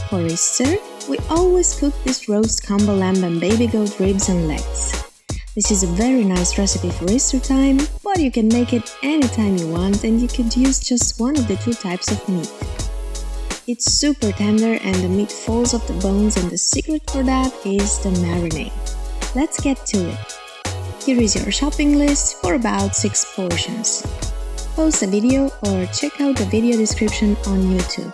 For Easter, we always cook this roast combo lamb and baby goat ribs and legs. This is a very nice recipe for Easter time, but you can make it anytime you want and you could use just one of the two types of meat. It's super tender and the meat falls off the bones, and the secret for that is the marinade. Let's get to it. Here is your shopping list for about 6 portions. Pause the video or check out the video description on YouTube.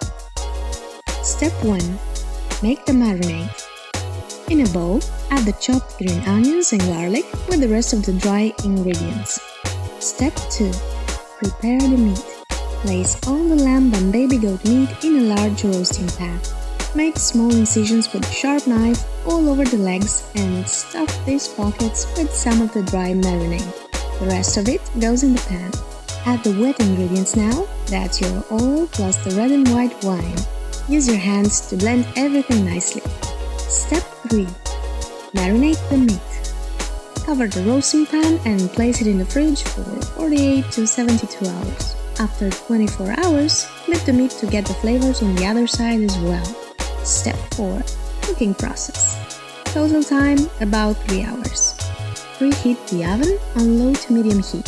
Step 1. Make the marinade. In a bowl, add the chopped green onions and garlic with the rest of the dry ingredients. Step 2. Prepare the meat. Place all the lamb and baby goat meat in a large roasting pan. Make small incisions with a sharp knife all over the legs and stuff these pockets with some of the dry marinade. The rest of it goes in the pan. Add the wet ingredients now, that's your oil plus the red and white wine. Use your hands to blend everything nicely. Step 3. Marinate the meat. Cover the roasting pan and place it in the fridge for 48 to 72 hours. After 24 hours, flip the meat to get the flavors on the other side as well. Step 4. Cooking process. Total time about 3 hours. Preheat the oven on low to medium heat.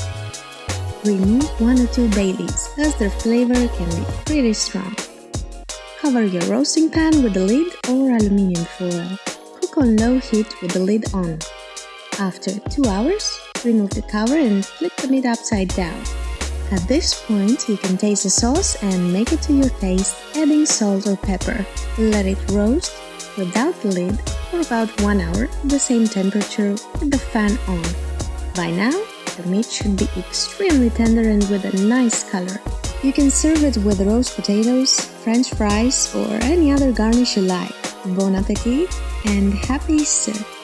Remove 1 or 2 bay leaves, as their flavor can be pretty strong. Cover your roasting pan with the lid or aluminium foil. Cook on low heat with the lid on. After 2 hours, remove the cover and flip the meat upside down. At this point, you can taste the sauce and make it to your taste, adding salt or pepper. Let it roast without the lid for about 1 hour at the same temperature with the fan on. By now, the meat should be extremely tender and with a nice color. You can serve it with roast potatoes, French fries, or any other garnish you like. Bon appetit and happy Easter!